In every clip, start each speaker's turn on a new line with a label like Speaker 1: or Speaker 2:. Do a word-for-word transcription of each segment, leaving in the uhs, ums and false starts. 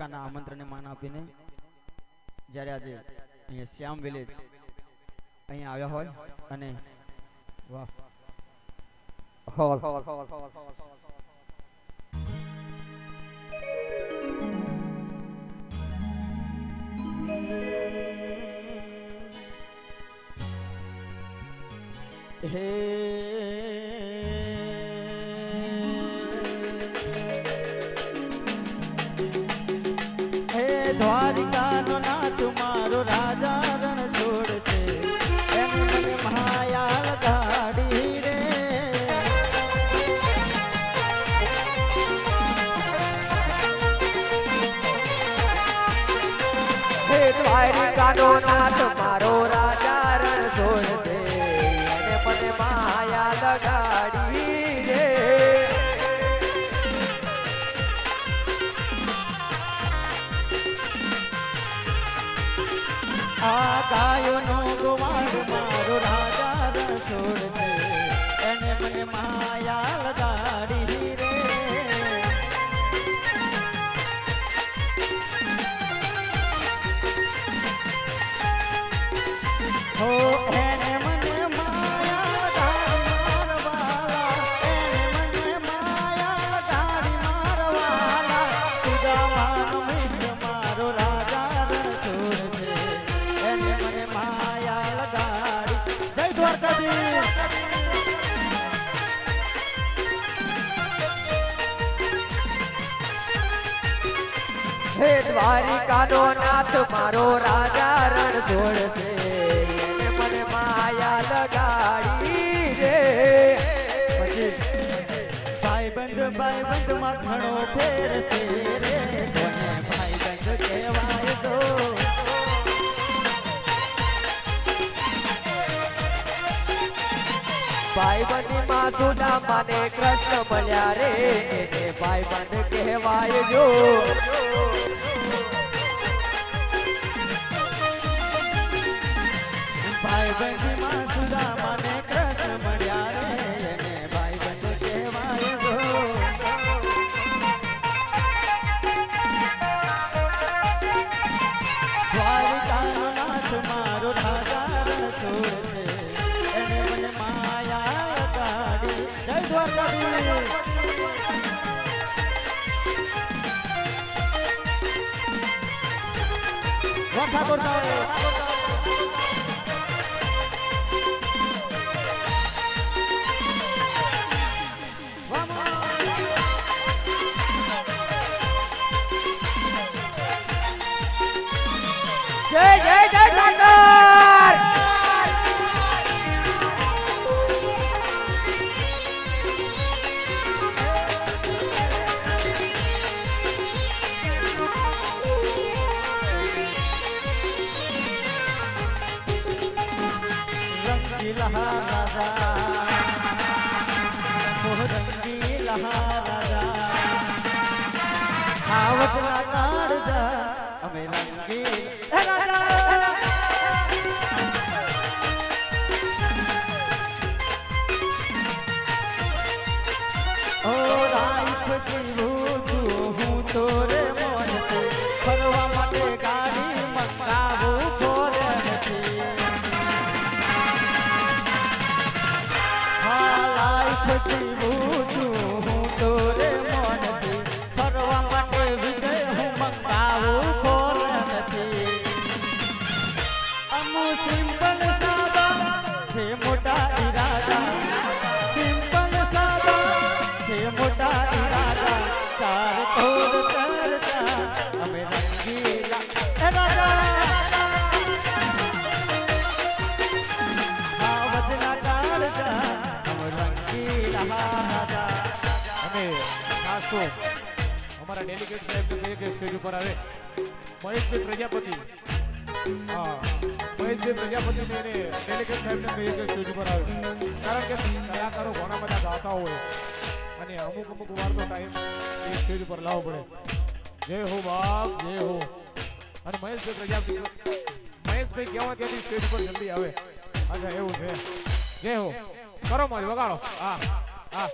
Speaker 1: કાકાના આમંત્રણને માન આપીને જ્યારે આજે અહીંયા શ્યામ વિલેજ અહીંયા આવ્યા હોય અને વાહ હોલ હોલ હોલ હોલ હોલ હે દ્વારિકાનો નાથ મારો રાજા રણ છોડ છે એને મને માયા લગાડી રે
Speaker 2: હે દ્વારિકાનો નાથ મારો રાજા રણ છોડ છે એને મને માયા લગાડી રે
Speaker 1: આ ગાયોનો ગોવાળ મારો રાજા રણ છોડ છે એને મને માયા લગાડી રે હો એને મને માયા લગાડી મારવાલા એને મને માયા લગાડી મારવાલા સુદામાનો મિત્ર મારો રાજા રણ છોડ છે એને મને માયા લગાડી જય દ્વારકાધીશ
Speaker 2: હે દ્વારિકાનો નાથ મારો રાજા રણ છોડ છે એને મને માયા લગાડી રે
Speaker 1: પછી ભાઈબંધ ભાઈબંધ માં ઘણો ફેર છે રે કોને ભાઈબંધ કહેવાય તો
Speaker 2: ભાઈબંધી માં સુદામાને કૃષ્ણ મળ્યા રે એને ભાઈબંધ કહેવાય જો
Speaker 1: ભાઈબંધ માં સુદામાને કૃષ્ણ મળ્યા રે એને ભાઈબંધ કહેવાય તો દ્વારિકાનો નાથ મારો રાજા રણ છોડ છે એને મને માયા લગાડી જય દ્વારકાધીશ વાહ ઠાકોર સાહેબ
Speaker 2: જય જય જય ઠાકર
Speaker 1: रंगीला राजा मोह रंगीला राजा आवजना काढजा अमे रंगी राजा ओ राइफ जीवू तू हूँ तोरे मोन से फरवा माटे गाड़ी मंगावू खोरे નથી જીવું છું હું તોરે મોનથી ફરવા માટે વિજય હું મંગાવું ખોર નથી અમુ સિમ્પલ સાદા છે મોટા ઈરાદા સિમ્પલ સાદા છે મોટા ઈરાદા ચાર કોડ કરતા અમે રંગીલા એ રાજા આવજના કાળજા
Speaker 3: અને ખાસ તો અમારા ડેલિગેટ સાહેબ કે સ્ટેજ ઉપર આવે મહેશભાઈ પ્રજાપતિ હા મહેશભાઈ પ્રજાપતિ ને એને ડેલિગેટ સાહેબ ને કહીએ કે સ્ટેજ ઉપર આવે કારણ કે કલાકારો ઘણા બધા ગાતા હોય અને અમુક અમુક વાર તો ટાઈમ એ સ્ટેજ ઉપર લાવવો પડે જય હો બાપ જય હો અને મહેશભાઈ પ્રજાપતિ મહેશભાઈ કહેવા ત્યાંથી સ્ટેજ ઉપર જલ્દી આવે અચ્છા એવું છે જય હો કરો મારી વગાડો હા હા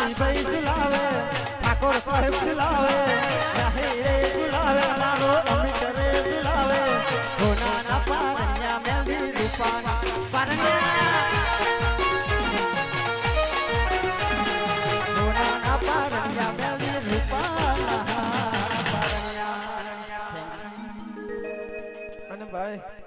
Speaker 1: માસી ભાઈ ઝુલાવે ઠાકોર સાહેબ ઝુલાવે રાહે રે ઝુલાવે મારો અમિત રે ઝુલાવે સોનાના પારણિયા મેલી રૂપાના પારણિયા સોનાના પારણિયા મેલી રૂપાના પારણિયા.
Speaker 3: અને ભાઈ